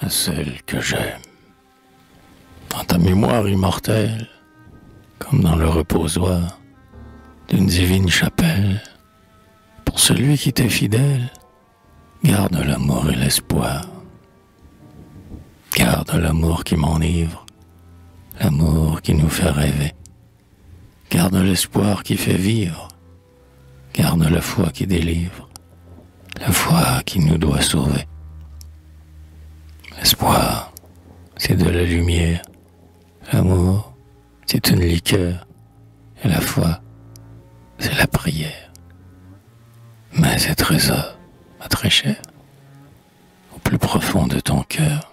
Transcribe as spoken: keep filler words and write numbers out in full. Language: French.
à celle que j'aime. Dans ta mémoire immortelle, comme dans le reposoir d'une divine chapelle, pour celui qui t'est fidèle, garde l'amour et l'espoir. Garde l'amour qui m'enivre, l'amour qui nous fait rêver. Garde l'espoir qui fait vivre, garde la foi qui délivre, la foi qui nous doit sauver. L'espoir, c'est de la lumière, l'amour, c'est une liqueur, et la foi, c'est la prière. Mais ces trésors, ma très chère, au plus profond de ton cœur,